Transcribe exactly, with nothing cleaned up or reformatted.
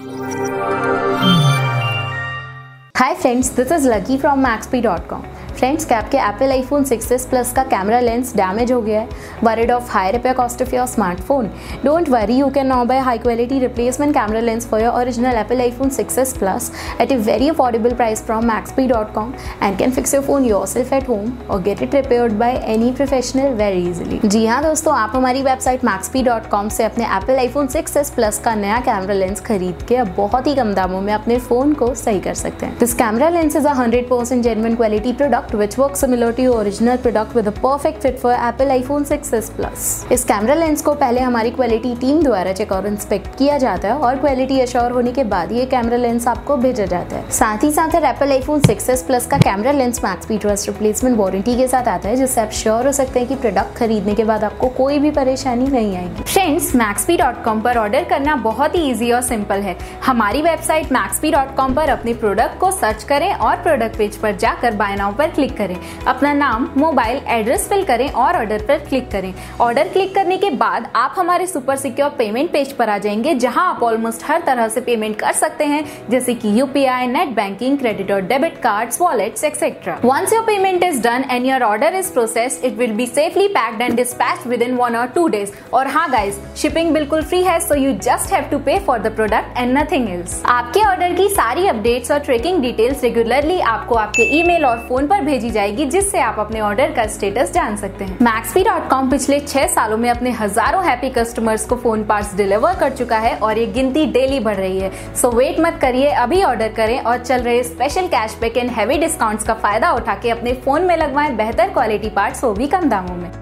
Hi friends, this is Lucky from Maxbhi dot com. Friends, क्या आपके Apple iPhone six S plus का camera lens damage हो गया है? Worried of high repair cost of your smartphone? Don't worry, you can now buy high quality replacement camera lens for your original Apple iPhone six S Plus at a very affordable price from Maxbhi dot com and can fix your phone yourself at home or get it repaired by any professional very easily. जी हाँ दोस्तों, आप हमारी website Maxbhi dot com से अपने Apple iPhone six S Plus का नया camera lens खरीद के अब बहुत ही कम दामों में अपने फोन को सही कर सकते हैं. This camera lens is a one hundred percent genuine quality product which works similar to your original product with a perfect fit for Apple iPhone six S Plus. इस कैमरा लेंस को पहले हमारी quality team द्वारा check और inspect किया जाता है और क्वालिटी अश्योर होने के बाद ये कैमरा लेंस आपको भेजा जाता है. साथ ही साथ Apple iPhone six S Plus का camera lens Maxbhi trust replacement warranty के साथ आता है, जिससे आप श्योर हो सकते हैं कि प्रोडक्ट खरीदने के बाद आपको कोई भी परेशानी नहीं आएगी. फ्रेंड्स, Maxbhi dot com पर ऑर्डर करना बहुत ही ईजी और सिंपल है. हमारी वेबसाइट Maxbhi dot com पर अपने प्रोडक्ट को सर्च करें और प्रोडक्ट पेज पर जाकर बाय नाउ पर क्लिक करें. अपना नाम, मोबाइल, एड्रेस फिल करें और ऑर्डर पर क्लिक करें. ऑर्डर क्लिक करने के बाद आप हमारे सुपर सिक्योर पेमेंट पेज पर आ जाएंगे, जहां आप ऑलमोस्ट हर तरह से पेमेंट कर सकते हैं, जैसे कि यूपीआई, नेट बैंकिंग, क्रेडिट और debit cards, wallets etcetera. Once your payment is done and your order is processed, it will be safely packed and dispatched within one or two days. और हाँ guys, shipping बिल्कुल free है, so you just have to pay for the product and nothing else. आपके order की सारी updates और tracking details regularly आपको आपके ईमेल और फोन पर भेजी जाएगी, जिससे आप अपने ऑर्डर का स्टेटस जान सकते हैं. Maxbhi dot com पिछले छह सालों में अपने हजारों हैप्पी कस्टमर्स को फोन पार्ट्स डिलीवर कर चुका है और ये गिनती डेली बढ़ रही है. सो वेट मत करिए, अभी ऑर्डर करें और चल रहे special cashback and heavy discounts का फायदा उठा के अपने फोन में लगवाएं बेहतर क्वालिटी पार्ट्स, वो भी कम दामों में.